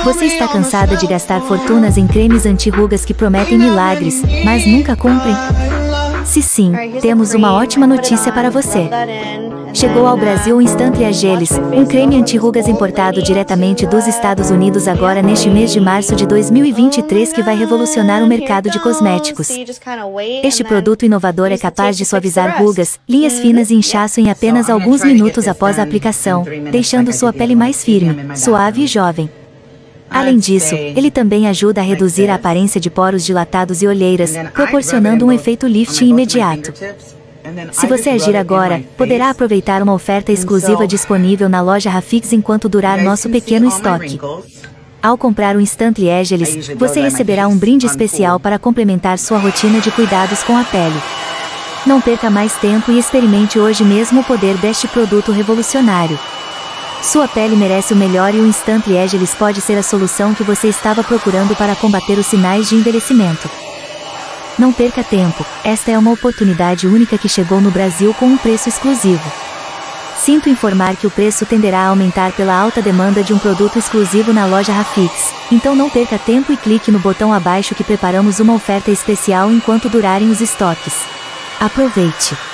Você está cansada de gastar fortunas em cremes anti-rugas que prometem milagres, mas nunca cumprem? Se sim, temos uma ótima notícia para você. Chegou ao Brasil o Instantly Agelis, um creme anti-rugas importado diretamente dos Estados Unidos agora neste mês de março de 2023 que vai revolucionar o mercado de cosméticos. Este produto inovador é capaz de suavizar rugas, linhas finas e inchaço em apenas alguns minutos após a aplicação, deixando sua pele mais firme, suave e jovem. Além disso, ele também ajuda a reduzir a aparência de poros dilatados e olheiras, proporcionando um efeito lifting imediato. Se você agir agora, poderá aproveitar uma oferta exclusiva disponível na loja Rafix enquanto durar nosso pequeno estoque. Ao comprar o Instantly Agelis, você receberá um brinde especial para complementar sua rotina de cuidados com a pele. Não perca mais tempo e experimente hoje mesmo o poder deste produto revolucionário. Sua pele merece o melhor e o Instantly Agelis pode ser a solução que você estava procurando para combater os sinais de envelhecimento. Não perca tempo, esta é uma oportunidade única que chegou no Brasil com um preço exclusivo. Sinto informar que o preço tenderá a aumentar pela alta demanda de um produto exclusivo na loja Rafix, então não perca tempo e clique no botão abaixo que preparamos uma oferta especial enquanto durarem os estoques. Aproveite!